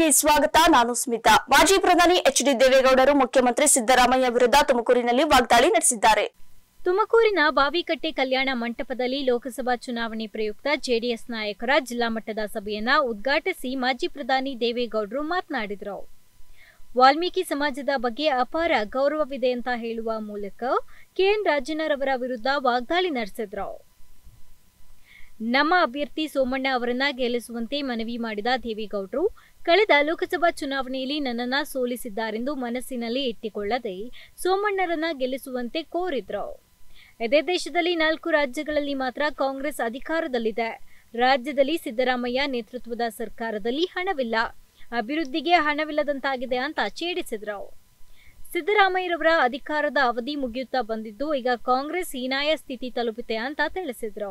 ನ್ಯೂಸ್ಗೆ ಸ್ವಾಗತ. ನಾನು ಸ್ಮಿತಾ. ಮಾಜಿ ಪ್ರಧಾನಿ ಎಚ್.ಡಿ. ದೇವೇಗೌಡರು ಮುಖ್ಯಮಂತ್ರಿ ಸಿದ್ದರಾಮಯ್ಯ ವಿರುದ್ಧ ತುಮಕೂರಿನಲ್ಲಿ ವಾಗ್ದಾಳಿ ನಡೆಸಿದ್ದಾರೆ. ತುಮಕೂರಿನ ಬಾವಿಕಟ್ಟೆ ಕಲ್ಯಾಣ ಮಂಟಪದಲ್ಲಿ ಲೋಕಸಭಾ ಚುನಾವಣೆ ಪ್ರಯುಕ್ತ ಜೆಡಿಎಸ್ ನಾಯಕರ ಜಿಲ್ಲಾ ಮಟ್ಟದ ಸಭೆಯನ್ನ ಉದ್ಘಾಟಿಸಿ ಮಾಜಿ ಪ್ರಧಾನಿ ದೇವೇಗೌಡರು ಮಾತನಾಡಿದರು. ವಾಲ್ಮೀಕಿ ಸಮಾಜದ ಬಗ್ಗೆ ಅಪಾರ ಗೌರವವಿದೆ ಅಂತ ಹೇಳುವ ಮೂಲಕ ಕೆಎನ್ ರಾಜಣ್ಣರವರ ವಿರುದ್ಧ ವಾಗ್ದಾಳಿ ನಡೆಸಿದ್ರು. ನಮ್ಮ ಅಭ್ಯರ್ಥಿ ಸೋಮಣ್ಣ ಅವರನ್ನ ಗೆಲ್ಲಿಸುವಂತೆ ಮನವಿ ಮಾಡಿದ ದೇವೇಗೌಡರು, ಕಳೆದ ಲೋಕಸಭಾ ಚುನಾವಣೆಯಲ್ಲಿ ನನ್ನನ್ನ ಸೋಲಿಸಿದ್ದಾರೆಂದು ಮನಸ್ಸಿನಲ್ಲಿ ಇಟ್ಟುಕೊಳ್ಳದೆ ಸೋಮಣ್ಣರನ್ನ ಗೆಲ್ಲಿಸುವಂತೆ ಕೋರಿದ್ರು. ಇದೇ ದೇಶದಲ್ಲಿ 4 ರಾಜ್ಯಗಳಲ್ಲಿ ಮಾತ್ರ ಕಾಂಗ್ರೆಸ್ ಅಧಿಕಾರದಲ್ಲಿದೆ. ರಾಜ್ಯದಲ್ಲಿ ಸಿದ್ದರಾಮಯ್ಯ ನೇತೃತ್ವದ ಸರ್ಕಾರದಲ್ಲಿ ಹಣವಿಲ್ಲ, ಅಭಿವೃದ್ಧಿಗೆ ಹಣವಿಲ್ಲದಂತಾಗಿದೆ ಅಂತ ಛೇಡಿಸಿದ್ರು. ಸಿದ್ದರಾಮಯ್ಯರವರ ಅಧಿಕಾರದ ಅವಧಿ ಮುಗಿಯುತ್ತಾ ಬಂದಿದ್ದು ಈಗ ಕಾಂಗ್ರೆಸ್ ಹೀನಾಯ ಸ್ಥಿತಿ ತಲುಪಿದೆ ಅಂತ ತಿಳಿಸಿದ್ರು.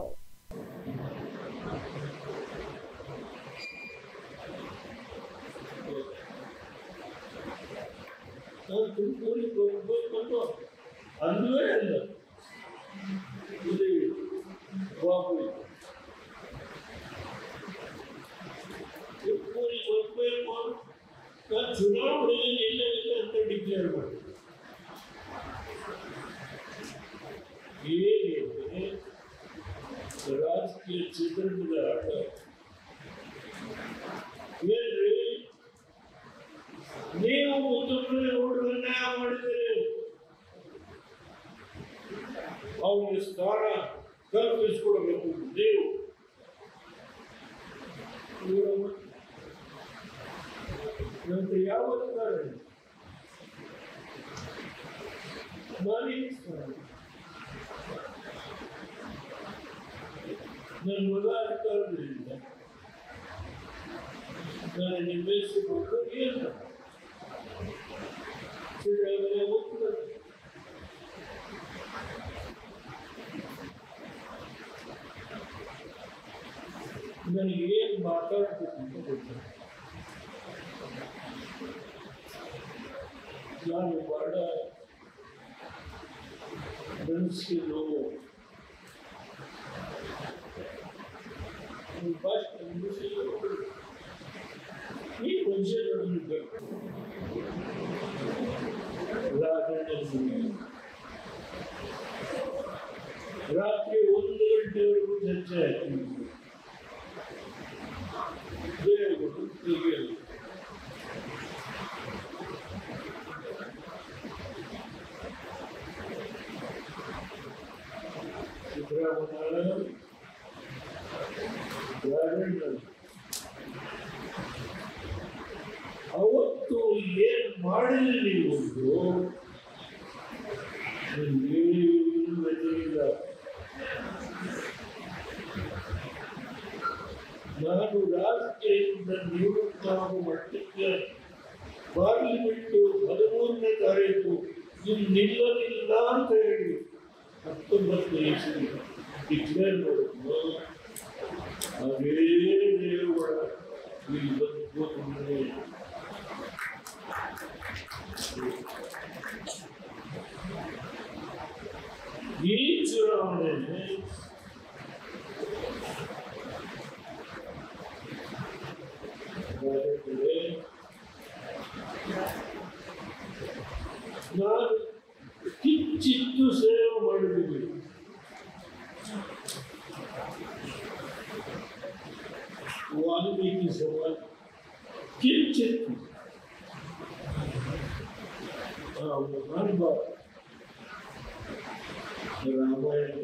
ಚುನಾವಣೆಯಲ್ಲಿ ಎಲ್ಲರಿಲ್ಲ ಅಂತ ಡಿಕ್ಲೇರ್ ಮಾಡಿ ಹೇಗೆ ರಾಜಕೀಯ ಚಿತ್ರಣದ ಆಟ ಏನ್ರಿ? ನೀವು ಮುಖ್ಯಮಂತ್ರಿಗಳು ಅನ್ಯಾಯ ಮಾಡಿದರೆ ಅವರಿಗೆ ಸ್ಥಾನ ಕಲ್ಪಿಸಿಕೊಡಬೇಕು. ನೀವು ನಂತರ ಯಾವ ನನ್ನ ಮಗ ಅಧಿಕಾರದಿಂದ ನಾನು ನಿರ್ವಹಿಸಬೇಕು. ಏನು ನನಗೆ ಏನು ಮಾತಾಡ್ಬೇಕು ಅಂತ ಗೊತ್ತಿಲ್ಲ. ನಾನು ಬಹಳ ಮನಸ್ಸಿಗೆ ನೋವು. ಈ ಮನುಷ್ಯರನ್ನು ರಾತ್ರಿ 1 ಗಂಟೆವರೆಗೂ ಚರ್ಚೆ ಆಯ್ತು. ಅವತ್ತು ಏನ್ ಮಾಡಿಲ್ಲ ನಾನು ರಾಜಕೀಯದಿಂದ ನಿವೃತ್ತವಾಗುವ ಮಟ್ಟಕ್ಕೆ ಪಾರ್ಲಿಮೆಂಟ್ 13ನೇ ತಾರೀಕು ಇನ್ನು ನಿಲ್ಲಲಿಲ್ಲ ಅಂತ ಹೇಳಿ 19 ಇಸ್ವಿ ಡಿಕ್ಲೇರ್ ಮಾಡಿದ್ರು. ಅದೇ ದೇವರ ಇಲ್ಲಿ ಬಂದು ಈ ಚುನಾವಣೆ ನಾನು ಕಿಂಚಿತ್ತು ಸೇವೆ ಮಾಡಿದ್ದೀನಿ. ವಾಲ್ಮೀಕಿ ಸಮಾಜ ಕಿಂಚಿತ್ತು ಅನುಭವ ರಾಮಾಯಣ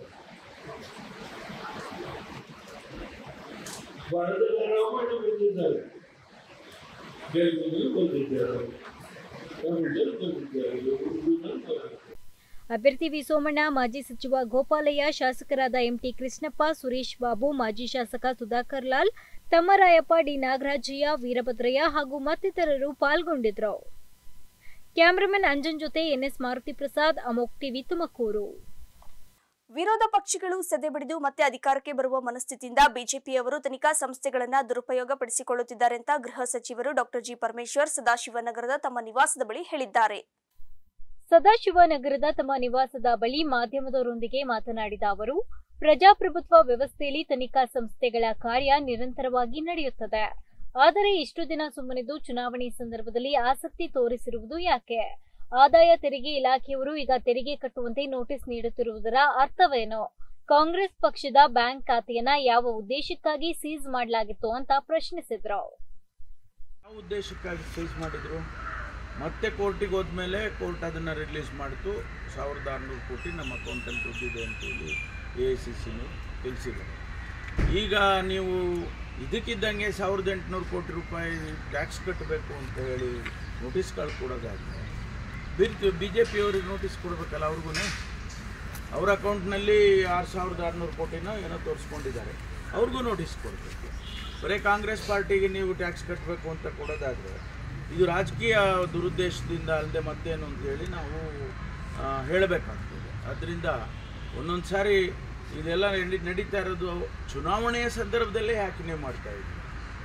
ಭಾರತದ ರಾಮಾಯಣ ಬಂದಿದ್ದಾರೆ, ತೆಲುಗಿನಲ್ಲಿ ಬಂದಿದ್ದಾರೆ, ತಮಿಳಲ್ಲಿ ಬಂದಿದ್ದಾರೆ, ಉರ್ದುನಲ್ಲಿ ಬಂದಿದ್ದಾರೆ. ಅಭ್ಯರ್ಥಿ ವಿ ಸೋಮಣ್ಣ, ಮಾಜಿ ಸಚಿವ ಗೋಪಾಲಯ್ಯ, ಶಾಸಕರಾದ ಎಂಟಿ ಕೃಷ್ಣಪ್ಪ, ಸುರೇಶ್ ಬಾಬು, ಮಾಜಿ ಶಾಸಕ ಸುಧಾಕರ್ ಲಾಲ್, ತಮ್ಮರಾಯಪ್ಪ, ಡಿ ನಾಗರಾಜಯ್ಯ, ವೀರಭದ್ರಯ್ಯ ಹಾಗೂ ಮತ್ತಿತರರು ಪಾಲ್ಗೊಂಡಿದ್ರು. ಕ್ಯಾಮರಾಮನ್ ಅಂಜನ್ ಜೊತೆ ಎನ್ಎಸ್ ಮಾರುತಿ ಪ್ರಸಾದ್, ಅಮೋಕ್ ಟಿವಿ, ತುಮಕೂರು. ವಿರೋಧ ಪಕ್ಷಗಳು ಸದೆಬಡಿದು ಮತ್ತೆ ಅಧಿಕಾರಕ್ಕೆ ಬರುವ ಮನಸ್ಥಿತಿಯಿಂದ ಬಿಜೆಪಿಯವರು ತನಿಖಾ ಸಂಸ್ಥೆಗಳನ್ನು ದುರುಪಯೋಗ ಪಡಿಸಿಕೊಳ್ಳುತ್ತಿದ್ದಾರೆ ಅಂತ ಗೃಹ ಸಚಿವರು ಡಾಕ್ಟರ್ ಜಿ ಪರಮೇಶ್ವರ್ ಸದಾಶಿವನಗರದ ತಮ್ಮ ನಿವಾಸದ ಬಳಿ ಹೇಳಿದ್ದಾರೆ. ಸದಾಶಿವನಗರದ ತಮ್ಮ ನಿವಾಸದ ಬಳಿ ಮಾಧ್ಯಮದವರೊಂದಿಗೆ ಮಾತನಾಡಿದ ಅವರು, ಪ್ರಜಾಪ್ರಭುತ್ವ ವ್ಯವಸ್ಥೆಯಲ್ಲಿ ತನಿಖಾ ಸಂಸ್ಥೆಗಳ ಕಾರ್ಯ ನಿರಂತರವಾಗಿ ನಡೆಯುತ್ತದೆ. ಆದರೆ ಇಷ್ಟು ದಿನ ಸುಮ್ಮನಿದ್ದು ಚುನಾವಣೆ ಸಂದರ್ಭದಲ್ಲಿ ಆಸಕ್ತಿ ತೋರಿಸಿರುವುದು ಯಾಕೆ? ಆದಾಯ ತೆರಿಗೆ ಇಲಾಖೆಯವರು ಈಗ ತೆರಿಗೆ ಕಟ್ಟುವಂತೆ ನೋಟಿಸ್ ನೀಡುತ್ತಿರುವುದರ ಅರ್ಥವೇನು? ಕಾಂಗ್ರೆಸ್ ಪಕ್ಷದ ಬ್ಯಾಂಕ್ ಖಾತೆಯನ್ನ ಯಾವ ಉದ್ದೇಶಕ್ಕಾಗಿ ಸೀಸ್ ಮಾಡಲಾಗಿತ್ತು ಅಂತ ಪ್ರಶ್ನಿಸಿದ್ರು. ಯಾವ ಉದ್ದೇಶಕ್ಕಾಗಿ ಸೀಸ್ ಮಾಡಿದ್ರು? ಮತ್ತೆ ಕೋರ್ಟಿಗೆ ಹೋದ್ಮೇಲೆ ಕೋರ್ಟ್ ಅದನ್ನು ರಿಲೀಸ್ ಮಾಡಿತು. 1600 ಕೋಟಿ ನಮ್ಮ ಅಕೌಂಟಲ್ಲಿ ದುಡ್ಡಿದೆ ಅಂತೇಳಿ AICCನು ತಿಳಿಸಿದ್ರು. ಈಗ ನೀವು ಇದಕ್ಕಿದ್ದಂಗೆ 1800 ಕೋಟಿ ರೂಪಾಯಿ ಟ್ಯಾಕ್ಸ್ ಕಟ್ಟಬೇಕು ಅಂತ ಹೇಳಿ ನೋಟಿಸ್ಗಳು ಕೊಡೋದಾದರೆ BJP ಅವ್ರಿಗೆ ನೋಟಿಸ್ ಕೊಡಬೇಕಲ್ಲ. ಅವ್ರಿಗೂ ಅವ್ರ ಅಕೌಂಟ್ನಲ್ಲಿ 6600 ಕೋಟಿನ ಏನೋ ತೋರಿಸ್ಕೊಂಡಿದ್ದಾರೆ, ಅವ್ರಿಗೂ ನೋಟಿಸ್ ಕೊಡಬೇಕು. ಬರೀ ಕಾಂಗ್ರೆಸ್ ಪಾರ್ಟಿಗೆ ನೀವು ಟ್ಯಾಕ್ಸ್ ಕಟ್ಟಬೇಕು ಅಂತ ಕೊಡೋದಾದರೆ ಇದು ರಾಜಕೀಯ ದುರುದ್ದೇಶದಿಂದ ಅಲ್ಲದೆ ಮತ್ತೇನು ಅಂತೇಳಿ ನಾವು ಹೇಳಬೇಕಾಗ್ತದೆ. ಅದರಿಂದ ಒಂದೊಂದು ಸಾರಿ ಇದೆಲ್ಲ ನಡೀತಾ ಇರೋದು ಚುನಾವಣೆಯ ಸಂದರ್ಭದಲ್ಲೇ ಯಾಕೆ ನೀವು ಮಾಡ್ತಾಯಿದ್ದೀವಿ?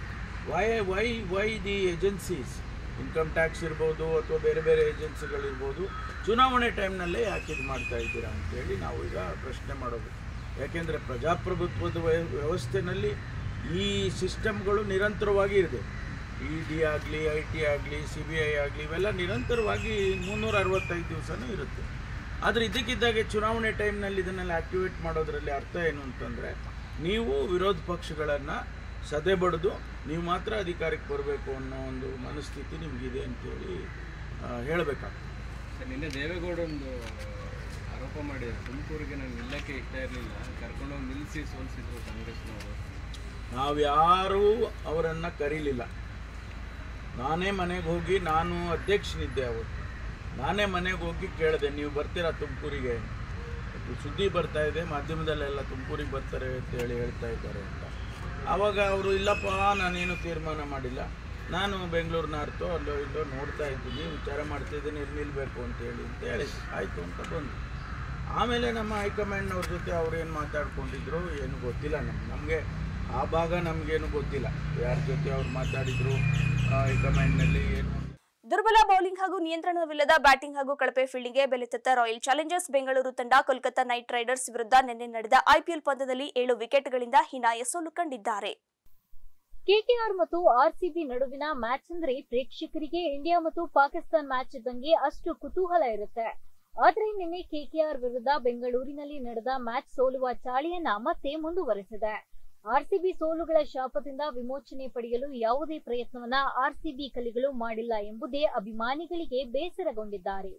Why the agencies, income tax ಇರ್ಬೋದು ಅಥವಾ ಬೇರೆ ಬೇರೆ ಏಜೆನ್ಸಿಗಳಿರ್ಬೋದು, ಚುನಾವಣೆ ಟೈಮ್ನಲ್ಲೇ ಯಾಕೆ ಇದು ಮಾಡ್ತಾ ಇದ್ದೀರಾ ಅಂತೇಳಿ ನಾವು ಈಗ ಪ್ರಶ್ನೆ ಮಾಡೋದು. ಯಾಕೆಂದರೆ ಪ್ರಜಾಪ್ರಭುತ್ವದ ವ್ಯವಸ್ಥೆಯಲ್ಲಿ ಈ ಸಿಸ್ಟಮ್ಗಳು ನಿರಂತರವಾಗಿ ಇದೆ. ED ಆಗಲಿ, IT ಆಗಲಿ, CBI ಆಗಲಿ, ಇವೆಲ್ಲ ನಿರಂತರವಾಗಿ 365 ದಿವಸನೂ ಇರುತ್ತೆ. ಆದರೆ ಇದಕ್ಕಿದ್ದಾಗೆ ಚುನಾವಣೆ ಟೈಮ್ನಲ್ಲಿ ಇದನ್ನೆಲ್ಲ ಆ್ಯಕ್ಟಿವೇಟ್ ಮಾಡೋದರಲ್ಲಿ ಅರ್ಥ ಏನು ಅಂತಂದರೆ, ನೀವು ವಿರೋಧ ಪಕ್ಷಗಳನ್ನು ಸದೆಬಡಿದು ನೀವು ಮಾತ್ರ ಅಧಿಕಾರಕ್ಕೆ ಬರಬೇಕು ಅನ್ನೋ ಒಂದು ಮನಸ್ಥಿತಿ ನಿಮಗಿದೆ ಅಂತೇಳಿ ಹೇಳಬೇಕಾಗ್ತದೆ. ನಿನ್ನೆ ದೇವೇಗೌಡರೊಂದು ಆರೋಪ ಮಾಡಿದ್ದಾರೆ, ತುಮಕೂರಿಗೆ ನಾನು ನಿಲ್ಲಕ್ಕೆ ಇಷ್ಟ ಇರಲಿಲ್ಲ, ಕರ್ಕೊಂಡೋಗಿ ನಿಲ್ಲಿಸಿ ಸೋಲಿಸಿದ್ರು ಕಾಂಗ್ರೆಸ್ನವರು. ನಾವ್ಯಾರೂ ಅವರನ್ನು ಕರೀಲಿಲ್ಲ. ನಾನೇ ಮನೆಗೆ ಹೋಗಿ, ನಾನು ಅಧ್ಯಕ್ಷನಿದ್ದೆ ಅವತ್ತು, ನಾನೇ ಮನೆಗೆ ಹೋಗಿ ಕೇಳಿದೆ, ನೀವು ಬರ್ತೀರಾ ತುಮಕೂರಿಗೆ? ಸುದ್ದಿ ಬರ್ತಾ ಇದೆ ಮಾಧ್ಯಮದಲ್ಲೆಲ್ಲ, ತುಮಕೂರಿಗೆ ಬರ್ತಾರೆ ಅಂತ ಹೇಳ್ತಾ ಇದ್ದಾರೆ ಅಂತ. ಆವಾಗ ಅವರು ಇಲ್ಲಪ್ಪ ನಾನೇನು ತೀರ್ಮಾನ ಮಾಡಿಲ್ಲ, ನಾನು ಬೆಂಗಳೂರು ನಾರ್ತೋ ಅಲ್ಲೋ ಇಲ್ಲೋ ನೋಡ್ತಾ ಇದ್ದೀನಿ, ವಿಚಾರ ಮಾಡ್ತಿದ್ದೀನಿ, ಇಲ್ಲಿ ನಿಲ್ಲಬೇಕು ಅಂತೇಳಿ ಅಂತ ಹೇಳಿ ಆಯಿತು ಅಂತ ಬಂದು. ಆಮೇಲೆ ನಮ್ಮ ಹೈಕಮಾಂಡ್ನವ್ರ ಜೊತೆ ಅವ್ರೇನು ಮಾತಾಡ್ಕೊಂಡಿದ್ರು ಏನು ಗೊತ್ತಿಲ್ಲ. ನಮಗೆ ಆ ಭಾಗ ನಮಗೇನು ಗೊತ್ತಿಲ್ಲ, ಯಾರ ಜೊತೆ ಅವ್ರು ಮಾತಾಡಿದ್ರು ಹೈಕಮಾಂಡ್ನಲ್ಲಿ ಏನು. ದುರ್ಬಲ ಬೌಲಿಂಗ್ ಹಾಗೂ ನಿಯಂತ್ರಣವಿಲ್ಲದ ಬ್ಯಾಟಿಂಗ್ ಹಾಗೂ ಕಳಪೆ ಫೀಲ್ಡಿಂಗ್ಗೆ ಬೆಲೆ ತೆತ್ತ ರಾಯಲ್ ಚಾಲೆಂಜರ್ಸ್ ಬೆಂಗಳೂರು ತಂಡ ಕೋಲ್ಕತಾ ನೈಟ್ ರೈಡರ್ಸ್ ವಿರುದ್ಧ ನಿನ್ನೆ ನಡೆದ IPL ಪಂದ್ಯದಲ್ಲಿ 7 ವಿಕೆಟ್ಗಳಿಂದ ಹೀನಾಯ ಸೋಲು ಕಂಡಿದ್ದಾರೆ. KKR ಮತ್ತು RCB ನಡುವಿನ ಮ್ಯಾಚ್ ಅಂದ್ರೆ ಪ್ರೇಕ್ಷಕರಿಗೆ ಇಂಡಿಯಾ ಮತ್ತು ಪಾಕಿಸ್ತಾನ್ ಮ್ಯಾಚ್ ಇದ್ದಂಗೆ ಅಷ್ಟು ಕುತೂಹಲ ಇರುತ್ತೆ. ಆದ್ರೆ ನಿನ್ನೆ KKR ವಿರುದ್ಧ ಬೆಂಗಳೂರಿನಲ್ಲಿ ನಡೆದ ಮ್ಯಾಚ್ ಸೋಲುವ ಚಾಳಿಯನ್ನ ಮತ್ತೆ ಮುಂದುವರೆಸಿದೆ. RCB ಸೋಲುಗಳ ಶಾಪದಿಂದ ವಿಮೋಚನೆ ಪಡೆಯಲು ಯಾವುದೇ ಪ್ರಯತ್ನವನ್ನ RCB ಕಲಿಗಳು ಮಾಡಿಲ್ಲ ಎಂಬುದೇ ಅಭಿಮಾನಿಗಳಿಗೆ ಬೇಸರಗೊಂಡಿದ್ದಾರೆ.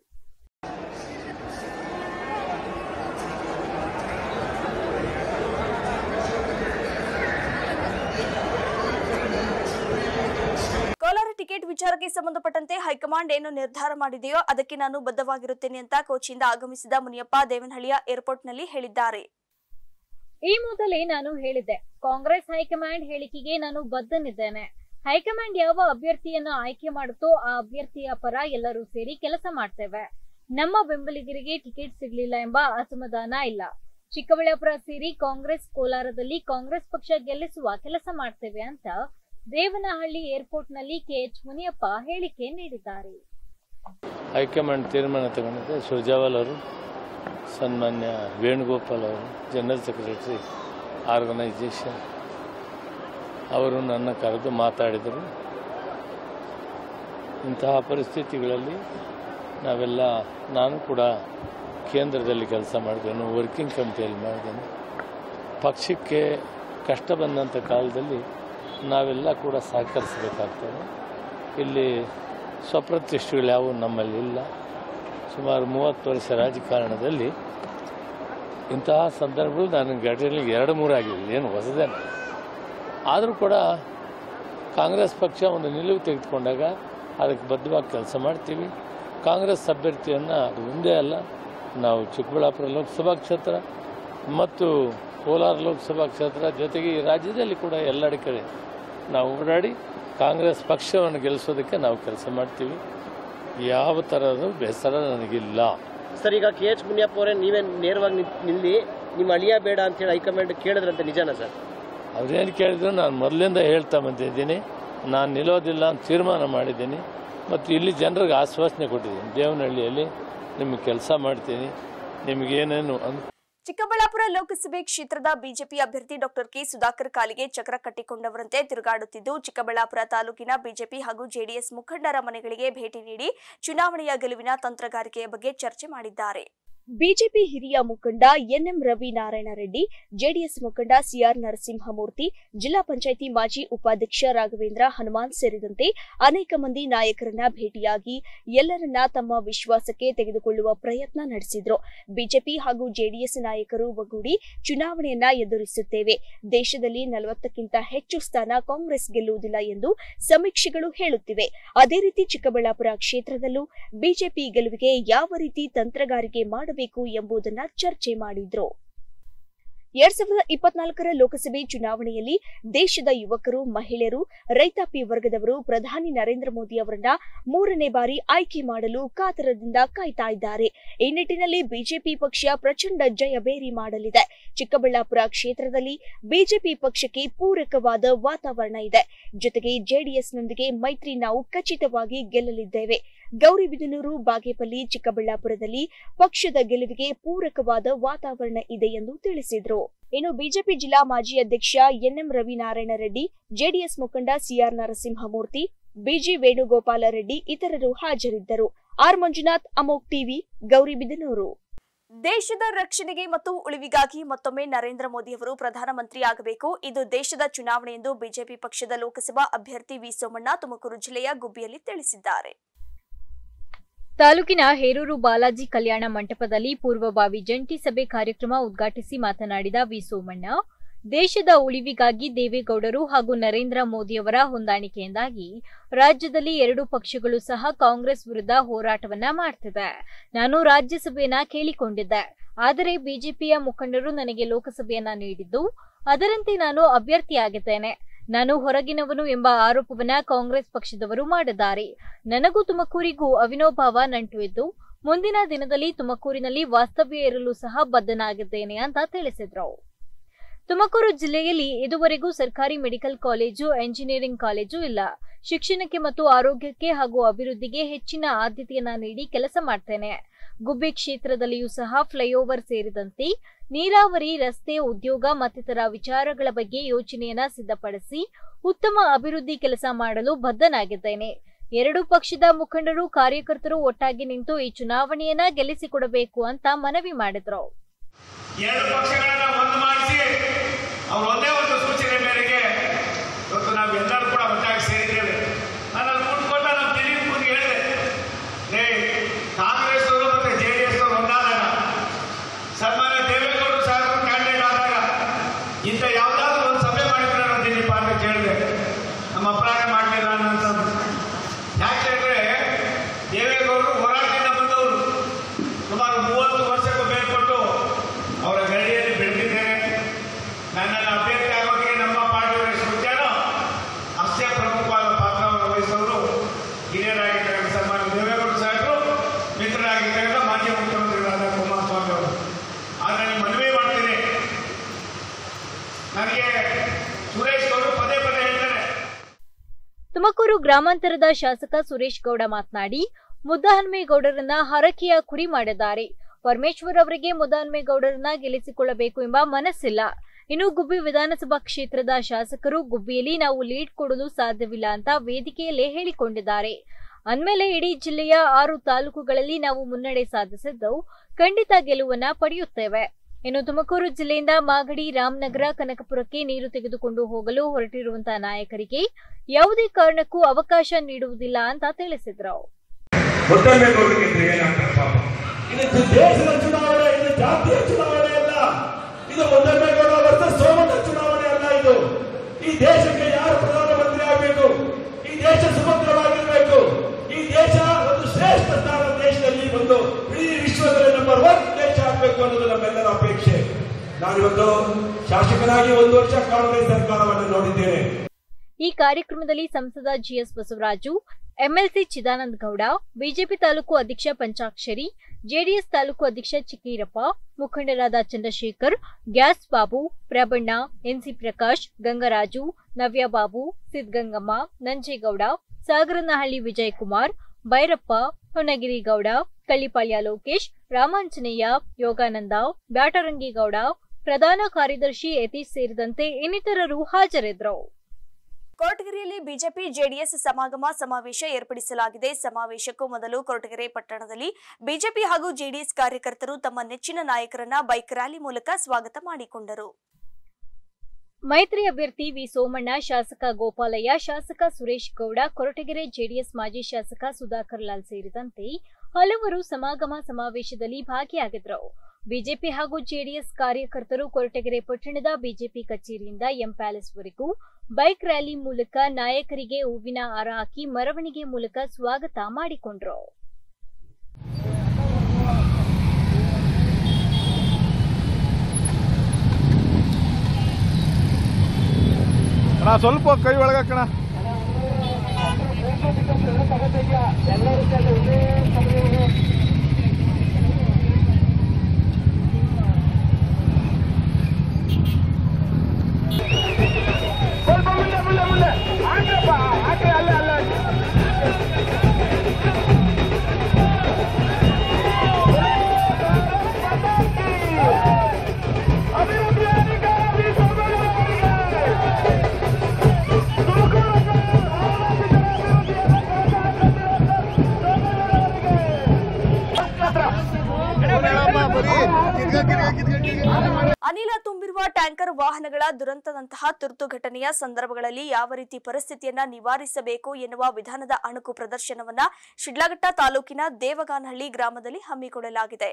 ಕೋಲಾರ ಟಿಕೆಟ್ ವಿಚಾರಕ್ಕೆ ಸಂಬಂಧಪಟ್ಟಂತೆ ಹೈಕಮಾಂಡ್ ಏನು ನಿರ್ಧಾರ ಮಾಡಿದೆಯೋ ಅದಕ್ಕೆ ನಾನು ಬದ್ಧವಾಗಿರುತ್ತೇನೆ ಅಂತ ಕೋಚಿಯಿಂದ ಆಗಮಿಸಿದ ಮುನಿಯಪ್ಪ ದೇವನಹಳ್ಳಿಯ ಏರ್ಪೋರ್ಟ್ನಲ್ಲಿ ಹೇಳಿದ್ದಾರೆ. ಈ ಮೊದಲೇ ನಾನು ಹೇಳಿದ್ದೆ, ಕಾಂಗ್ರೆಸ್ ಹೈಕಮಾಂಡ್ ಹೇಳಿಕೆಗೆ ನಾನು ಬದ್ಧನಿದ್ದೇನೆ. ಹೈಕಮಾಂಡ್ ಯಾವ ಅಭ್ಯರ್ಥಿಯನ್ನು ಆಯ್ಕೆ ಮಾಡುತ್ತೋ ಆ ಅಭ್ಯರ್ಥಿಯ ಪರ ಎಲ್ಲರೂ ಸೇರಿ ಕೆಲಸ ಮಾಡ್ತೇವೆ. ನಮ್ಮ ಬೆಂಬಲಿಗರಿಗೆ ಟಿಕೆಟ್ ಸಿಗಲಿಲ್ಲ ಎಂಬ ಅಸಮಾಧಾನ ಇಲ್ಲ. ಚಿಕ್ಕಬಳ್ಳಾಪುರ ಸೇರಿ ಕಾಂಗ್ರೆಸ್ ಕೋಲಾರದಲ್ಲಿ ಕಾಂಗ್ರೆಸ್ ಪಕ್ಷ ಗೆಲ್ಲಿಸುವ ಕೆಲಸ ಮಾಡ್ತೇವೆ ಅಂತ ದೇವನಹಳ್ಳಿ ಏರ್ಪೋರ್ಟ್ನಲ್ಲಿ KH ಮುನಿಯಪ್ಪ ಹೇಳಿಕೆ ನೀಡಿದ್ದಾರೆ. ಹೈಕಮಾಂಡ್ ತೀರ್ಮಾನ ತಗೊಂಡಿದೆ. ಸುರ್ಜಾವಾಲ್ ಅವರು, ಸನ್ಮಾನ್ಯ ವೇಣುಗೋಪಾಲ್ ಅವರು, ಜನರಲ್ ಸೆಕ್ರೆಟರಿ ಆರ್ಗನೈಸೇಷನ್ ಅವರು ನನ್ನ ಕರೆದು ಮಾತಾಡಿದರು. ಇಂತಹ ಪರಿಸ್ಥಿತಿಗಳಲ್ಲಿ ನಾವೆಲ್ಲ, ನಾನು ಕೂಡ ಕೇಂದ್ರದಲ್ಲಿ ಕೆಲಸ ಮಾಡಿದ್ದೇನೆ, ವರ್ಕಿಂಗ್ ಕಮಿಟಿಯಲ್ಲಿ ಮಾಡಿದ್ದೇನೆ. ಪಕ್ಷಕ್ಕೆ ಕಷ್ಟ ಬಂದಂಥ ಕಾಲದಲ್ಲಿ ನಾವೆಲ್ಲ ಕೂಡ ಸಹಕರಿಸಬೇಕಾಗ್ತದೆ. ಇಲ್ಲಿ ಸ್ವಪ್ರತಿಷ್ಠೆಗಳು ಯಾವುವು ನಮ್ಮಲ್ಲಿ ಇಲ್ಲ. ಸುಮಾರು 30 ವರ್ಷ ರಾಜಕಾರಣದಲ್ಲಿ ಇಂತಹ ಸಂದರ್ಭಗಳು ನನ್ನ ಘಟನೆಯಲ್ಲಿ 2-3 ಆಗಿದೆ, ಏನು ಹೊಸದೇನ. ಆದರೂ ಕೂಡ ಕಾಂಗ್ರೆಸ್ ಪಕ್ಷ ಒಂದು ನಿಲುವು ತೆಗೆದುಕೊಂಡಾಗ ಅದಕ್ಕೆ ಬದ್ಧವಾಗಿ ಕೆಲಸ ಮಾಡ್ತೀವಿ. ಕಾಂಗ್ರೆಸ್ ಅಭ್ಯರ್ಥಿಯನ್ನು ಅದು ಒಂದೇ ಅಲ್ಲ, ನಾವು ಚಿಕ್ಕಬಳ್ಳಾಪುರ ಲೋಕಸಭಾ ಕ್ಷೇತ್ರ ಮತ್ತು ಕೋಲಾರ ಲೋಕಸಭಾ ಕ್ಷೇತ್ರ ಜೊತೆಗೆ ಈ ರಾಜ್ಯದಲ್ಲಿ ಕೂಡ ಎಲ್ಲೆಡೆ ಕಡೆ ನಾವು ಓಡಾಡಿ ಕಾಂಗ್ರೆಸ್ ಪಕ್ಷವನ್ನು ಗೆಲ್ಲಿಸೋದಕ್ಕೆ ನಾವು ಕೆಲಸ ಮಾಡ್ತೀವಿ. ಯಾವ ಥರದ ಬೇಸರ ನನಗಿಲ್ಲ. ಸರ್, ಈಗ KH ಮುನಿಯಪ್ಪ ಅವರೇ ನೀವೇ ನೇರವಾಗಿ ನಿಲ್ಲಿ, ನಿಮ್ಮ ಅಳಿಯ ಬೇಡ ಅಂತೇಳಿ ಹೈಕಮಾಂಡ್ ಕೇಳಿದ್ರಂತೆ, ನಿಜಾನ ಸರ್? ಅವ್ರೇನು ಕೇಳಿದ್ರು ನಾನು ಮೊದಲಿಂದ ಹೇಳ್ತಾ ಬಂದಿದ್ದೀನಿ, ನಾನು ನಿಲ್ಲೋದಿಲ್ಲ ಅಂತ ತೀರ್ಮಾನ ಮಾಡಿದ್ದೀನಿ. ಮತ್ತು ಇಲ್ಲಿ ಜನರಿಗೆ ಆಶ್ವಾಸನೆ ಕೊಟ್ಟಿದ್ದೀನಿ, ದೇವನಹಳ್ಳಿಯಲ್ಲಿ ನಿಮಗೆ ಕೆಲಸ ಮಾಡ್ತೀನಿ, ನಿಮಗೇನೇನು ಚಿಕ್ಕಬಳ್ಳಾಪುರ ಲೋಕಸಭೆ ಕ್ಷೇತ್ರದ ಬಿಜೆಪಿ ಅಭ್ಯರ್ಥಿ ಡಾಕ್ಟರ್ ಕೆ ಸುಧಾಕರ್ ಕಾಲಿಗೆ ಚಕ್ರ ಕಟ್ಟಿಕೊಂಡವರಂತೆ ತಿರುಗಾಡುತ್ತಿದ್ದು ಚಿಕ್ಕಬಳ್ಳಾಪುರ ತಾಲೂಕಿನ ಬಿಜೆಪಿ ಹಾಗೂ ಜೆಡಿಎಸ್ ಮುಖಂಡರ ಮನೆಗಳಿಗೆ ಭೇಟಿ ನೀಡಿ ಚುನಾವಣೆಯ ಗೆಲುವಿನ ತಂತ್ರಗಾರಿಕೆಯ ಬಗ್ಗೆ ಚರ್ಚೆ ಮಾಡಿದ್ದಾರೆ. ಬಿಜೆಪಿ ಹಿರಿಯ ಮುಖಂಡ ಎನ್ಎಂ ರವಿ ನಾರಾಯಣ ರೆಡ್ಡಿ, ಜೆಡಿಎಸ್ ಮುಖಂಡ ಸಿಆರ್ ನರಸಿಂಹಮೂರ್ತಿ, ಜಿಲ್ಲಾ ಪಂಚಾಯಿತಿ ಮಾಜಿ ಉಪಾಧ್ಯಕ್ಷ ರಾಘವೇಂದ್ರ ಹನುಮಾನ್ ಸೇರಿದಂತೆ ಅನೇಕ ಮಂದಿ ನಾಯಕರನ್ನ ಭೇಟಿಯಾಗಿ ಎಲ್ಲರನ್ನ ತಮ್ಮ ವಿಶ್ವಾಸಕ್ಕೆ ತೆಗೆದುಕೊಳ್ಳುವ ಪ್ರಯತ್ನ ನಡೆಸಿದ್ರು. ಬಿಜೆಪಿ ಹಾಗೂ ಜೆಡಿಎಸ್ ನಾಯಕರು ಒಗ್ಗೂಡಿ ಚುನಾವಣೆಯನ್ನ ಎದುರಿಸುತ್ತೇವೆ. ದೇಶದಲ್ಲಿ 40ಕ್ಕಿಂತ ಹೆಚ್ಚು ಸ್ಥಾನ ಕಾಂಗ್ರೆಸ್ ಗೆಲ್ಲುವುದಿಲ್ಲ ಎಂದು ಸಮೀಕ್ಷೆಗಳು ಹೇಳುತ್ತಿವೆ. ಅದೇ ರೀತಿ ಚಿಕ್ಕಬಳ್ಳಾಪುರ ಕ್ಷೇತ್ರದಲ್ಲೂ ಬಿಜೆಪಿ ಗೆಲುವಿಗೆ ಯಾವ ರೀತಿ ತಂತ್ರಗಾರಿಕೆ ಮಾಡಬೇಕು ಎಂಬುದನ್ನ ಚರ್ಚೆ ಮಾಡಿದ್ರು. 2024 ಲೋಕಸಭೆ ಚುನಾವಣೆಯಲ್ಲಿ ದೇಶದ ಯುವಕರು, ಮಹಿಳೆಯರು, ರೈತಾಪಿ ವರ್ಗದವರು ಪ್ರಧಾನಿ ನರೇಂದ್ರ ಮೋದಿ ಅವರನ್ನ 3ನೇ ಬಾರಿ ಆಯ್ಕೆ ಮಾಡಲು ಕಾತರದಿಂದ ಕಾಯ್ತಾ ಇದ್ದಾರೆ. ಈ ನಿಟ್ಟಿನಲ್ಲಿ ಬಿಜೆಪಿ ಪಕ್ಷ ಪ್ರಚಂಡ ಜಯಬೇರಿ ಮಾಡಲಿದೆ. ಚಿಕ್ಕಬಳ್ಳಾಪುರ ಕ್ಷೇತ್ರದಲ್ಲಿ ಬಿಜೆಪಿ ಪಕ್ಷಕ್ಕೆ ಪೂರಕವಾದ ವಾತಾವರಣ ಇದೆ. ಜೊತೆಗೆ ಜೆಡಿಎಸ್ನೊಂದಿಗೆ ಮೈತ್ರಿ ನಾವು ಖಚಿತವಾಗಿ ಗೆಲ್ಲಲಿದ್ದೇವೆ. ಗೌರಿಬಿದನೂರು, ಬಾಗೇಪಲ್ಲಿ, ಚಿಕ್ಕಬಳ್ಳಾಪುರದಲ್ಲಿ ಪಕ್ಷದ ಗೆಲುವಿಗೆ ಪೂರಕವಾದ ವಾತಾವರಣ ಇದೆ ಎಂದು ತಿಳಿಸಿದರು. ಇನ್ನು ಬಿಜೆಪಿ ಜಿಲ್ಲಾ ಮಾಜಿ ಅಧ್ಯಕ್ಷ ಎನ್ಎಂ ರವಿ ನಾರಾಯಣ ರೆಡ್ಡಿ, ಜೆಡಿಎಸ್ ಮುಖಂಡ ಸಿಆರ್ ನರಸಿಂಹಮೂರ್ತಿ, ಬಿಜಿ ವೇಣುಗೋಪಾಲ ರೆಡ್ಡಿ ಇತರರು ಹಾಜರಿದ್ದರು. ಆರ್ ಮಂಜುನಾಥ್, ಅಮೋಕ್ ಟಿವಿ, ಗೌರಿಬಿದನೂರು. ದೇಶದ ರಕ್ಷಣೆಗೆ ಮತ್ತು ಉಳಿವಿಗಾಗಿ ಮತ್ತೊಮ್ಮೆ ನರೇಂದ್ರ ಮೋದಿ ಅವರು ಪ್ರಧಾನಮಂತ್ರಿ ಆಗಬೇಕು. ಇದು ದೇಶದ ಚುನಾವಣೆ ಎಂದು ಬಿಜೆಪಿ ಪಕ್ಷದ ಲೋಕಸಭಾ ಅಭ್ಯರ್ಥಿ ವಿ ಸೋಮಣ್ಣ ತುಮಕೂರು ಜಿಲ್ಲೆಯ ಗುಬ್ಬಿಯಲ್ಲಿ ತಿಳಿಸಿದ್ದಾರೆ. ತಾಲೂಕಿನ ಹೇರೂರು ಬಾಲಾಜಿ ಕಲ್ಯಾಣ ಮಂಟಪದಲ್ಲಿ ಪೂರ್ವಭಾವಿ ಜಂಟಿ ಸಭೆ ಕಾರ್ಯಕ್ರಮ ಉದ್ಘಾಟಿಸಿ ಮಾತನಾಡಿದ ವಿ ಸೋಮಣ್ಣ, ದೇಶದ ಉಳಿವಿಗಾಗಿ ದೇವೇಗೌಡರು ಹಾಗೂ ನರೇಂದ್ರ ಮೋದಿಯವರ ಹೊಂದಾಣಿಕೆಯಿಂದಾಗಿ ರಾಜ್ಯದಲ್ಲಿ 2 ಪಕ್ಷಗಳು ಸಹ ಕಾಂಗ್ರೆಸ್ ವಿರುದ್ಧ ಹೋರಾಟವನ್ನ ಮಾಡ್ತಿದೆ. ನಾನು ರಾಜ್ಯಸಭೆಯನ್ನ ಕೇಳಿಕೊಂಡಿದ್ದೆ. ಆದರೆ ಬಿಜೆಪಿಯ ಮುಖಂಡರು ನನಗೆ ಲೋಕಸಭೆಯನ್ನ ನೀಡಿದ್ದು, ಅದರಂತೆ ನಾನು ಅಭ್ಯರ್ಥಿಯಾಗಿದ್ದೇನೆ. ನಾನು ಹೊರಗಿನವನು ಎಂಬ ಆರೋಪವನ್ನ ಕಾಂಗ್ರೆಸ್ ಪಕ್ಷದವರು ಮಾಡಿದ್ದಾರೆ. ನನಗೂ ತುಮಕೂರಿಗೂ ಅವಿನೋಭಾವ ನಂಟು ಇದ್ದು, ಮುಂದಿನ ದಿನದಲ್ಲಿ ತುಮಕೂರಿನಲ್ಲಿ ವಾಸ್ತವ್ಯ ಇರಲು ಸಹ ಬದ್ಧನಾಗಿದ್ದೇನೆ ಅಂತ ತಿಳಿಸಿದ್ರು. ತುಮಕೂರು ಜಿಲ್ಲೆಯಲ್ಲಿ ಇದುವರೆಗೂ ಸರ್ಕಾರಿ ಮೆಡಿಕಲ್ ಕಾಲೇಜು, ಎಂಜಿನಿಯರಿಂಗ್ ಕಾಲೇಜು ಇಲ್ಲ. ಶಿಕ್ಷಣಕ್ಕೆ ಮತ್ತು ಆರೋಗ್ಯಕ್ಕೆ ಹಾಗೂ ಅಭಿವೃದ್ಧಿಗೆ ಹೆಚ್ಚಿನ ಆದ್ಯತೆಯನ್ನ ನೀಡಿ ಕೆಲಸ ಮಾಡ್ತೇನೆ. ಗುಬ್ಬಿ ಕ್ಷೇತ್ರದಲ್ಲಿಯೂ ಸಹ ಫ್ಲೈಓವರ್ ಸೇರಿದಂತೆ ನೀರಾವರಿ, ರಸ್ತೆ, ಉದ್ಯೋಗ ಮತ್ತಿತರ ವಿಚಾರಗಳ ಬಗ್ಗೆ ಯೋಜನೆಯನ್ನ ಸಿದ್ಧಪಡಿಸಿ ಉತ್ತಮ ಅಭಿವೃದ್ಧಿ ಕೆಲಸ ಮಾಡಲು ಬದ್ಧನಾಗಿದ್ದೇನೆ. 2 ಪಕ್ಷದ ಮುಖಂಡರು, ಕಾರ್ಯಕರ್ತರು ಒಟ್ಟಾಗಿ ನಿಂತು ಈ ಚುನಾವಣೆಯನ್ನ ಗೆಲ್ಲಿಸಿಕೊಡಬೇಕು ಅಂತ ಮನವಿ ಮಾಡಿದ್ರು. 2 ಪಕ್ಷಗಳನ್ನ ಒಂದು ಮಾಡಿಸಿ ಅವರು ಒಂದೇ ಒಂದು ಸೂಚನೆ ಮೇರೆಗೆ ಇವತ್ತು ನಾವೆಲ್ಲರೂ ಕೂಡ ಒಟ್ಟಾಗಿ ಸೇರಿದ್ದೇವೆ. ನಾನು ಕೂತ್ಕೊಂಡ ನಮ್ಮ ದಿಲೀಪ್ ಹೇಳಿದೆ, ಕಾಂಗ್ರೆಸ್ ಅವರು ಮತ್ತೆ ಜೆಡಿಎಸ್ ಅವರು ಒಂದಾದಾಗ, ಸನ್ಮಾನ್ಯ ದೇವೇಗೌಡರು ಸಾಹೇಬರು ಕ್ಯಾಂಡಿಡೇಟ್ ಆದಾಗ ಇಂಥ ಯಾವ್ದಾದ್ರು ಒಂದು ಸಭೆ ಮಾಡಿದ್ರೆ ನಾವು ದಿಲೀಪ್ ಅಂತ ಕೇಳಿದೆ. ನಮ್ಮ ಅಪರಾಧ ಮಾಡಲಿಲ್ಲ ಅನ್ನೋಂಥದ್ದು. ಯಾಕೆ ಹೇಳಿದ್ರೆ ದೇವೇಗೌಡರು ಹೋರಾಟದಿಂದ ಬಂದವರು. ಸುಮಾರು 30 ವರ್ಷಕ್ಕೂ ಮೇಲ್ಪಟ್ಟು ಅವರ ಗಡಿಯಲ್ಲಿ ಬೆಳೆದಿದ್ದೇನೆ. ನನ್ನನ್ನು ಅಭ್ಯರ್ಥಿ ಆಗೋಕ್ಕೆ ನಮ್ಮ ಪಾರ್ಟಿಯವರ ಎಷ್ಟು ಮುಖ್ಯನೋ ಅಷ್ಟೇ ಪ್ರಮುಖವಾದ ಪಾತ್ರವನ್ನು ವಹಿಸೋರು ಹಿರಿಯರಾಗಿದ್ದಾರೆ. ಸನ್ಮಾನ್ಯ ದೇವೇಗೌಡ ಸಾಹೇಬರು ಮಿತ್ರರಾಗಿದ್ದಾಗ ಮಾಜಿ ಮುಖ್ಯಮಂತ್ರಿಗಳಾದ ಕುಮಾರಸ್ವಾಮಿ ಅವರು. ಆದರೆ ಮನವಿ ಮಾಡ್ತೀನಿ, ನನಗೆ ಸುರೇಶ್ ಅವರು ಪದೇ ಪದೇ ಹೇಳ್ತಾರೆ. ತುಮಕೂರು ಗ್ರಾಮಾಂತರದ ಶಾಸಕ ಸುರೇಶ್ ಗೌಡ ಮಾತನಾಡಿ, ಮುದ್ದಹನುಮೇಗೌಡರನ್ನ ಹರಕೆಯ ಕುರಿ ಮಾಡಿದ್ದಾರೆ. ಪರಮೇಶ್ವರ್ ಅವರಿಗೆ ಮುದ್ದಹನುಮೇಗೌಡರನ್ನ ಗೆಲ್ಲಿಸಿಕೊಳ್ಳಬೇಕು ಎಂಬ ಮನಸ್ಸಿಲ್ಲ. ಇನ್ನು ಗುಬ್ಬಿ ವಿಧಾನಸಭಾ ಕ್ಷೇತ್ರದ ಶಾಸಕರು ಗುಬ್ಬಿಯಲ್ಲಿ ನಾವು ಲೀಡ್ ಕೊಡಲು ಸಾಧ್ಯವಿಲ್ಲ ಅಂತ ವೇದಿಕೆಯಲ್ಲೇ ಹೇಳಿಕೊಂಡಿದ್ದಾರೆ. ಅಂದಮೇಲೆ ಇಡೀ ಜಿಲ್ಲೆಯ 6 ತಾಲೂಕುಗಳಲ್ಲಿ ನಾವು ಮುನ್ನಡೆ ಸಾಧಿಸಿದ್ದು ಖಂಡಿತ ಗೆಲುವನ್ನ ಪಡೆಯುತ್ತೇವೆ. ಇನ್ನು ತುಮಕೂರು ಜಿಲ್ಲೆಯಿಂದ ಮಾಗಡಿ, ರಾಮನಗರ, ಕನಕಪುರಕ್ಕೆ ನೀರು ತೆಗೆದುಕೊಂಡು ಹೋಗಲು ಹೊರಟಿರುವಂತಹ ನಾಯಕರಿಗೆ ಯಾವುದೇ ಕಾರಣಕ್ಕೂ ಅವಕಾಶ ನೀಡುವುದಿಲ್ಲ ಅಂತ ತಿಳಿಸಿದ್ರು. ಇದು ದೇಶದ ಚುನಾವಣೆ, ಇದು ಜಾತಿಯ ಚುನಾವಣೆ ಅಲ್ಲ. ಇದು ಮುದ್ದಹನುಮೇಗೌಡ ವರ್ಸಸ್ ಸೋಮಣ್ಣ ಚುನಾವಣೆ ಅಲ್ಲ. ಇದು ಈ ದೇಶಕ್ಕೆ ಯಾರು ಪ್ರಧಾನಮಂತ್ರಿ ಆಗಬೇಕು, ಈ ದೇಶ ಸುಭದ್ರವಾಗಿರಬೇಕು, ಈ ದೇಶ ಒಂದು ಶ್ರೇಷ್ಠ ಸ್ಥಾನ ದೇಶದಲ್ಲಿ ಒಂದು ಇಡೀ ವಿಶ್ವದಲ್ಲಿ ನಂಬರ್ 1 ದೇಶ ಆಗಬೇಕು ಅನ್ನೋದು ನಮ್ಮೆಲ್ಲರ ಅಪೇಕ್ಷೆ. ನಾನಿವತ್ತು ಶಾಸಕನಾಗಿ 1 ವರ್ಷ ಕಾಂಗ್ರೆಸ್ ಸರ್ಕಾರವನ್ನು ನೋಡಿದ್ದೇನೆ. ಈ ಕಾರ್ಯಕ್ರಮದಲ್ಲಿ ಸಂಸದ GS Basavaraju, MLC Chidananda Gowda, BJP taluk ಅಧ್ಯಕ್ಷ ಪಂಚಾಕ್ಷರಿ, ಜೆಡಿಎಸ್ ತಾಲೂಕು ಅಧ್ಯಕ್ಷ ಚಿಕ್ಕೀರಪ್ಪ, ಮುಖಂಡರಾದ ಚಂದ್ರಶೇಖರ್, ಗ್ಯಾಸ್ ಬಾಬು, ಪ್ರಬಣ್ಣ, ಎನ್ಸಿ ಪ್ರಕಾಶ್, ಗಂಗರಾಜು, ನವ್ಯಬಾಬು, ಸಿದ್ಧಗಂಗಮ್ಮ, ನಂಜೇಗೌಡ, ಸಾಗರನಹಳ್ಳಿ ವಿಜಯಕುಮಾರ್, ಭೈರಪ್ಪ, ಹೊನ್ನಗಿರಿ ಗೌಡ, ಕಳ್ಳಿಪಾಳ್ಯ ಲೋಕೇಶ್, ರಾಮಾಂಜನೇಯ, ಯೋಗಾನಂದ, ಬ್ಯಾಟರಂಗಿಗೌಡ, ಪ್ರಧಾನ ಕಾರ್ಯದರ್ಶಿ ಯತೀಶ್ ಸೇರಿದಂತೆ ಇನ್ನಿತರರು ಹಾಜರಿದ್ದರು. ಕೊರಟಗೆರೆಯಲ್ಲಿ ಬಿಜೆಪಿ ಜೆಡಿಎಸ್ ಸಮಾವೇಶ ಏರ್ಪಡಿಸಲಾಗಿದೆ. ಸಮಾವೇಶಕ್ಕೂ ಮೊದಲು ಕೊರಟಗೆರೆ ಪಟ್ಟಣದಲ್ಲಿ ಬಿಜೆಪಿ ಹಾಗೂ ಜೆಡಿಎಸ್ ಕಾರ್ಯಕರ್ತರು ತಮ್ಮ ನೆಚ್ಚಿನ ನಾಯಕರನ್ನ ಬೈಕ್ ರ್ಯಾಲಿ ಮೂಲಕ ಸ್ವಾಗತ ಮಾಡಿಕೊಂಡರು. ಮೈತ್ರಿ ಅಭ್ಯರ್ಥಿ ವಿ ಸೋಮಣ್ಣ, ಶಾಸಕ ಗೋಪಾಲಯ್ಯ, ಶಾಸಕ ಸುರೇಶ್ ಗೌಡ, ಕೊರಟಗೆರೆ ಜೆಡಿಎಸ್ ಮಾಜಿ ಶಾಸಕ ಸುಧಾಕರ್ ಲಾಲ್ ಸೇರಿದಂತೆ ಹಲವರು ಸಮಾವೇಶದಲ್ಲಿ ಭಾಗಿಯಾಗಿದ್ದರು. ಬಿಜೆಪಿ ಹಾಗೂ ಜೆಡಿಎಸ್ ಕಾರ್ಯಕರ್ತರು ಕೊರಟಗೆರೆ ಪಟ್ಟಣದ ಬಿಜೆಪಿ ಕಚೇರಿಯಿಂದ ಎಂ ಪ್ಯಾಲೇಸ್ವರೆಗೂ ಬೈಕ್ ರ್ಯಾಲಿ ಮೂಲಕ ನಾಯಕರಿಗೆ ಹೂವಿನ ಹಾರ ಹಾಕಿ ಮೆರವಣಿಗೆ ಮೂಲಕ ಸ್ವಾಗತ ಮಾಡಿಕೊಂಡರು. ಸ್ವಲ್ಪ ಕೈ ಒಳಗ ಕಣ ಅನಿಲ ತುಂಬಿರುವ ಟ್ಯಾಂಕರ್ ವಾಹನಗಳ ದುರಂತದಂತಹ ತುರ್ತು ಘಟನೆಯ ಸಂದರ್ಭಗಳಲ್ಲಿ ಯಾವ ರೀತಿ ಪರಿಸ್ಥಿತಿಯನ್ನ ನಿವಾರಿಸಬೇಕು ಎನ್ನುವ ವಿಧಾನದ ಅಣುಕು ಪ್ರದರ್ಶನವನ್ನ ಶಿಡ್ಲಘಟ್ಟ ತಾಲೂಕಿನ ದೇವಗಾನಹಳ್ಳಿ ಗ್ರಾಮದಲ್ಲಿ ಹಮ್ಮಿಕೊಳ್ಳಲಾಗಿದೆ.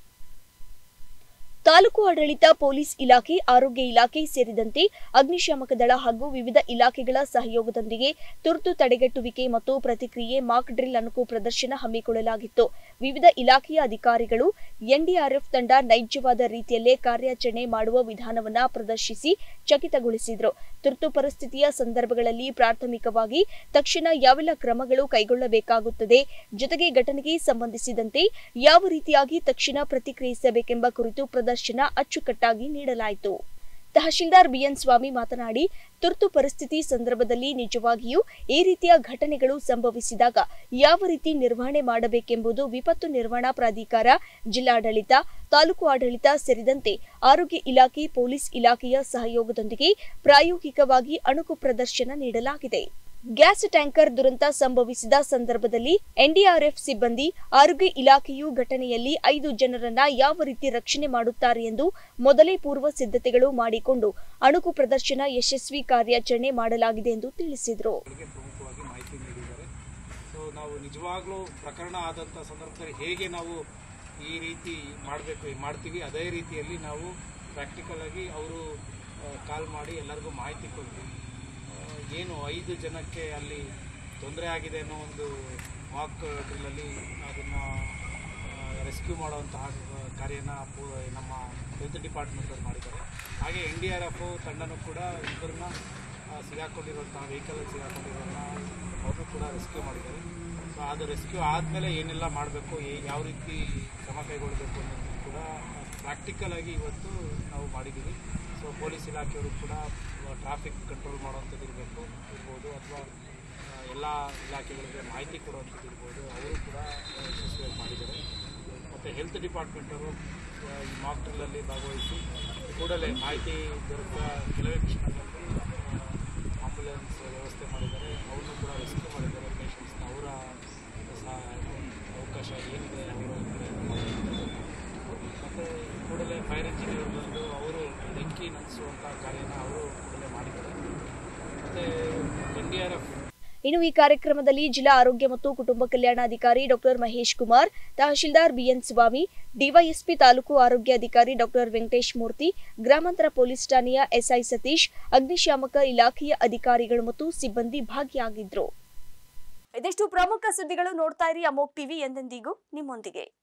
ತಾಲೂಕು ಆಡಳಿತ, ಪೊಲೀಸ್ ಇಲಾಖೆ, ಆರೋಗ್ಯ ಇಲಾಖೆ ಸೇರಿದಂತೆ ಅಗ್ನಿಶಾಮಕ ದಳ ಹಾಗೂ ವಿವಿಧ ಇಲಾಖೆಗಳ ಸಹಯೋಗದೊಂದಿಗೆ ತುರ್ತು ತಡೆಗಟ್ಟುವಿಕೆ ಮತ್ತು ಪ್ರತಿಕ್ರಿಯೆ ಮಾಕ್ ಡ್ರಿಲ್ ಅಣುಕು ಪ್ರದರ್ಶನ ಹಮ್ಮಿಕೊಳ್ಳಲಾಗಿತ್ತು. ವಿವಿಧ ಇಲಾಖೆಯ ಅಧಿಕಾರಿಗಳು ಎನ್ಡಿಆರ್ಎಫ್ ತಂಡ ನೈಜವಾದ ರೀತಿಯಲ್ಲೇ ಕಾರ್ಯಾಚರಣೆ ಮಾಡುವ ವಿಧಾನವನ್ನ ಪ್ರದರ್ಶಿಸಿ ಚಕಿತಗೊಳಿಸಿದರು. ತುರ್ತು ಪರಿಸ್ಥಿತಿಯ ಸಂದರ್ಭಗಳಲ್ಲಿ ಪ್ರಾಥಮಿಕವಾಗಿ ತಕ್ಷಣ ಯಾವೆಲ್ಲ ಕ್ರಮಗಳು ಕೈಗೊಳ್ಳಬೇಕಾಗುತ್ತದೆ, ಜೊತೆಗೆ ಘಟನೆಗೆ ಸಂಬಂಧಿಸಿದಂತೆ ಯಾವ ರೀತಿಯಾಗಿ ತಕ್ಷಣ ಪ್ರತಿಕ್ರಿಯಿಸಬೇಕೆಂಬ ಕುರಿತು ಪ್ರದರ್ಶನ ಅಚ್ಚುಕಟ್ಟಾಗಿ ನೀಡಲಾಯಿತು. ತಹಶೀಲ್ದಾರ್ ಬಿಎನ್ ಸ್ವಾಮಿ ಮಾತನಾಡಿ, ತುರ್ತು ಪರಿಸ್ಥಿತಿ ಸಂದರ್ಭದಲ್ಲಿ ನಿಜವಾಗಿಯೂ ಈ ರೀತಿಯ ಘಟನೆಗಳು ಸಂಭವಿಸಿದಾಗ ಯಾವ ರೀತಿ ನಿರ್ವಹಣೆ ಮಾಡಬೇಕೆಂಬುದು ವಿಪತ್ತು ನಿರ್ವಹಣಾ ಪ್ರಾಧಿಕಾರ, ಜಿಲ್ಲಾಡಳಿತ, ತಾಲೂಕು ಆಡಳಿತ ಸೇರಿದಂತೆ ಆರೋಗ್ಯ ಇಲಾಖೆ, ಪೊಲೀಸ್ ಇಲಾಖೆಯ ಸಹಯೋಗದೊಂದಿಗೆ ಪ್ರಾಯೋಗಿಕವಾಗಿ ಅಣುಕು ಪ್ರದರ್ಶನ ನೀಡಲಾಗಿದೆ. ಗ್ಯಾಸ್ ಟ್ಯಾಂಕರ್ ದುರಂತ ಸಂಭವಿಸಿದ ಸಂದರ್ಭದಲ್ಲಿ ಎನ್ಡಿಆರ್ಎಫ್ ಸಿಬ್ಬಂದಿ, ಆರೋಗ್ಯ ಇಲಾಖೆಯು ಘಟನೆಯಲ್ಲಿ 5 ಜನರನ್ನ ಯಾವ ರೀತಿ ರಕ್ಷಣೆ ಮಾಡುತ್ತಾರೆ ಎಂದು ಮೊದಲೇ ಪೂರ್ವ ಸಿದ್ಧತೆಗಳು ಮಾಡಿಕೊಂಡು ಅಣುಕು ಪ್ರದರ್ಶನ ಯಶಸ್ವಿ ಕಾರ್ಯಾಚರಣೆ ಮಾಡಲಾಗಿದೆ ಎಂದು ತಿಳಿಸಿದರು. ಪ್ರಮುಖವಾಗಿ ಮಾಹಿತಿ ನೀಡಿದ್ದಾರೆ. ನಾವು ನಿಜವಾಗ್ಲೂ ಪ್ರಕರಣ ಆದಂಥ ಸಂದರ್ಭದಲ್ಲಿ ಹೇಗೆ ನಾವು ಈ ರೀತಿ ಮಾಡ್ತೀವಿ ಅದೇ ರೀತಿಯಲ್ಲಿ ನಾವು ಪ್ರಾಕ್ಟಿಕಲ್ ಆಗಿ ಅವರು ಕಾಲ್ ಮಾಡಿ ಎಲ್ಲರಿಗೂ ಮಾಹಿತಿ ಕೊಡ್ತೀವಿ. ಏನು 5 ಜನಕ್ಕೆ ಅಲ್ಲಿ ತೊಂದರೆ ಆಗಿದೆ ಅನ್ನೋ ಒಂದು ವಾಕ್ ಡ್ರಿಲ್ಲಲ್ಲಿ ಅದನ್ನು ರೆಸ್ಕ್ಯೂ ಮಾಡುವಂತಹ ಕಾರ್ಯನ ನಮ್ಮ ಹೆಲ್ತ್ ಡಿಪಾರ್ಟ್ಮೆಂಟಲ್ಲಿ ಮಾಡಿದ್ದಾರೆ. ಹಾಗೆ NDRF ತಂಡನೂ ಕೂಡ ಇಬ್ಬರನ್ನ ಸಿಗಾಕೊಂಡಿರುವಂತಹ ವೆಹಿಕಲಲ್ಲಿ ಸಿಗಾಕೊಂಡಿರೋನ್ನ ಅವರು ಕೂಡ ರೆಸ್ಕ್ಯೂ ಮಾಡಿದ್ದಾರೆ. ಸೊ ಅದು ರೆಸ್ಕ್ಯೂ ಆದಮೇಲೆ ಏನೆಲ್ಲ ಮಾಡಬೇಕು, ಯಾವ ರೀತಿ ಕ್ರಮ ಕೈಗೊಳ್ಳಬೇಕು ಅನ್ನೋದು ಕೂಡ ಪ್ರಾಕ್ಟಿಕಲ್ ಆಗಿ ಇವತ್ತು ನಾವು ಮಾಡಿದ್ದೀವಿ. ಸೊ ಪೊಲೀಸ್ ಇಲಾಖೆಯವರು ಕೂಡ ಟ್ರಾಫಿಕ್ ಕಂಟ್ರೋಲ್ ಮಾಡುವಂಥದ್ದು ಇರ್ಬೋದು ಅಥವಾ ಎಲ್ಲ ಇಲಾಖೆಗಳಿಗೆ ಮಾಹಿತಿ ಕೊಡುವಂಥದ್ದು ಇರ್ಬೋದು, ಅವರು ಕೂಡ ಯಶಸ್ವಿಯಾಗಿ ಮಾಡಿದ್ದಾರೆ. ಮತ್ತು ಹೆಲ್ತ್ ಡಿಪಾರ್ಟ್ಮೆಂಟವರು ಈ ಮಾಕ್ ಡ್ರಿಲ್ಲಲ್ಲಿ ಭಾಗವಹಿಸಿ ಕೂಡಲೇ ಮಾಹಿತಿ ದೊರಕ ಕೆಲವೇ ಕ್ಷಣಗಳಲ್ಲಿ ಆಂಬುಲೆನ್ಸ್ ವ್ಯವಸ್ಥೆ ಮಾಡಿದ್ದಾರೆ. ಅವ್ರನ್ನೂ ಕೂಡ ರೆಸ್ಕ್ಯೂ ಮಾಡಿದ್ದಾರೆ. ಪೇಷಂಟ್ಸ್ನ ಅವರ ಅವಕಾಶ ಏನಿದೆ ಅವರು ಮತ್ತು ಕೂಡಲೇ ಫೈರ್ ಇಂಜಿನಿಯರ್ ಬಂದು ಅವರು ಬೆಂಕಿ ನಂದಿಸುವಂಥ ಕಾರ್ಯನ ಅವರು ಕೂಡಲೇ ಮಾಡಿದ್ದಾರೆ. ಮತ್ತು NDRF ಇನ್ನು ಈ ಕಾರ್ಯಕ್ರಮದಲ್ಲಿ ಜಿಲ್ಲಾ ಆರೋಗ್ಯ ಮತ್ತು ಕುಟುಂಬ ಕಲ್ಯಾಣಾಧಿಕಾರಿ doctor Mahesh Kumar, tahsildar BN Swamy, DYSP taluk ಆರೋಗ್ಯ ಅಧಿಕಾರಿ ಡಾಕ್ಟರ್ ವೆಂಕಟೇಶ್ ಮೂರ್ತಿ, ಗ್ರಾಮಾಂತರ ಪೊಲೀಸ್ ಠಾಣೆಯ SI ಸತೀಶ್, ಅಗ್ನಿಶಾಮಕ ಇಲಾಖೆಯ ಅಧಿಕಾರಿಗಳು ಮತ್ತು ಸಿಬ್ಬಂದಿ ಭಾಗಿಯಾಗಿದ್ದರು. ಇದೆಷ್ಟು ಪ್ರಮುಖ ಸುದ್ದಿಗಳು. ನೋಡ್ತಾ ಇರಿ ಅಮೋಕ್ ಟಿವಿ, ಎಂದೆಂದಿಗೂ ನಿಮ್ಮೊಂದಿಗೆ.